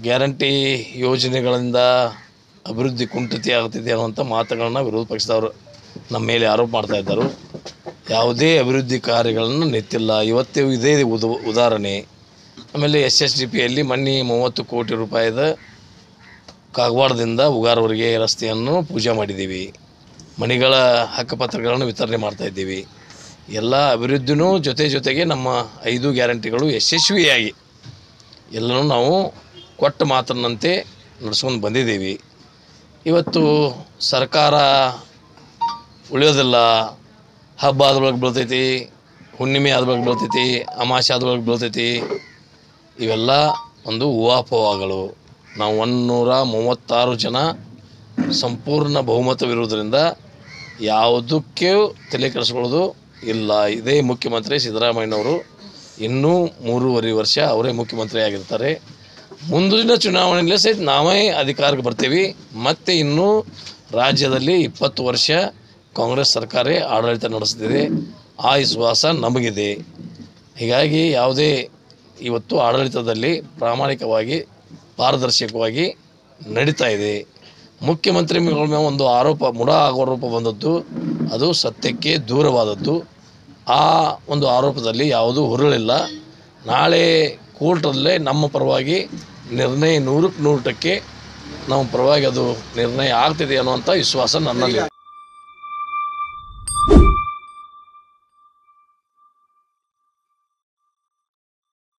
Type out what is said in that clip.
Guarantee ಯೋಜನೆಗಳಿಂದ ಅಭಿವೃದ್ಧಿ ಕುಂಠಿತ ಆಗುತ್ತಿದೆ ಅನ್ನುವಂಥ ಮಾತುಗಳನ್ನು ವಿರೋಧ ಪಕ್ಷದವರು ನಮ್ಮ ಮೇಲೆ ಆರೋಪ ಮಾಡ್ತಾ ಇದ್ದರು. ಯಾವುದೇ ಅಭಿವೃದ್ಧಿ ಕಾರ್ಯಗಳನ್ನು ನೆತ್ತಿಲ್ಲ. ಇವತ್ತೇ ಇದೇ ಉದಾಹರಣೆ. ಆಮೇಲೆ SSDPಯಲ್ಲಿ ಮೊನ್ನೆ 30 ಕೋಟಿ ರೂಪಾಯಿದ ಕಾಗವಾಡದಿಂದ ಉಗಾರವರೆಗೆ ರಸ್ತೆಯನ್ನು ಪೂಜೆ ಮಾಡಿದ್ದೀವಿ. ಮನೆಗಳ ಹಕ್ಕುಪತ್ರಗಳನ್ನು ವಿತರಣೆ ಮಾಡ್ತಾಯಿದ್ದೀವಿ. ಎಲ್ಲ ಅಭಿವೃದ್ಧಿನೂ ಜೊತೆಗೆ ನಮ್ಮ 5 ಗ್ಯಾರಂಟಿಗಳು ಯಶಸ್ವಿಯಾಗಿ ಎಲ್ಲನೂ ನಾವು ಕೊಟ್ಟ ಮಾತನ್ನಂತೆ ನಡೆಸ್ಕೊಂಡು ಬಂದಿದ್ದೀವಿ. ಇವತ್ತು ಸರ್ಕಾರ ಉಳಿಯೋದಿಲ್ಲ. ಹಬ್ಬ ಆದ್ರೊಳಗೆ ಬೀಳ್ತೈತಿ, ಹುಣ್ಣಿಮೆ ಆದ್ರೊಳಗೆ ಬೀಳ್ತೈತಿ, ಅಮಾವಾಸ್ಯೆ ಆದ್ರೊಳಗೆ ಬೀಳ್ತೈತಿ. ಇವೆಲ್ಲ ಒಂದು ಊಹಾಪೋಹಗಳು. ನಾವು 136 ಜನ ಸಂಪೂರ್ಣ ಬಹುಮತವಿರುವುದರಿಂದ ಯಾವುದಕ್ಕೂ ತಲೆ ಕೆಡಿಸ್ಕೊಳ್ಳೋದು ಇಲ್ಲ. ಇದೇ ಮುಖ್ಯಮಂತ್ರಿ ಸಿದ್ದರಾಮಯ್ಯನವರು ಇನ್ನೂ 3.5 ವರ್ಷ ಅವರೇ ಮುಖ್ಯಮಂತ್ರಿ ಆಗಿರ್ತಾರೆ. ಮುಂದಿನ ಚುನಾವಣೆಯಲ್ಲಿ ಸಹಿತ ನಾವೇ ಅಧಿಕಾರಕ್ಕೆ ಬರ್ತೀವಿ. ಮತ್ತು ಇನ್ನೂ ರಾಜ್ಯದಲ್ಲಿ 20 ವರ್ಷ ಕಾಂಗ್ರೆಸ್ ಸರ್ಕಾರ ಆಡಳಿತ ನಡೆಸ್ತಿದೆ. ಆ ವಿಶ್ವಾಸ ನಮಗಿದೆ. ಹೀಗಾಗಿ ಯಾವುದೇ ಇವತ್ತು ಆಡಳಿತದಲ್ಲಿ ಪ್ರಾಮಾಣಿಕವಾಗಿ ಪಾರದರ್ಶಕವಾಗಿ ನಡೀತಾ ಇದೆ. ಮುಖ್ಯಮಂತ್ರಿಗಳ ಮೇಲೆ ಒಂದು ಆರೋಪ ಬಂದದ್ದು ಅದು ಸತ್ಯಕ್ಕೆ ದೂರವಾದದ್ದು. ಆ ಒಂದು ಆರೋಪದಲ್ಲಿ ಯಾವುದೂ ಹುರುಳಿಲ್ಲ. ನಾಳೆ ಕೋರ್ಟಲ್ಲೇ ನಮ್ಮ ಪರವಾಗಿ ನಿರ್ಣಯ 100% ನಮ್ಮ ಪರವಾಗಿ ಅದು ನಿರ್ಣಯ ಆಗ್ತಿದೆ ಅನ್ನುವಂಥ ವಿಶ್ವಾಸ ನನ್ನಲ್ಲಿ.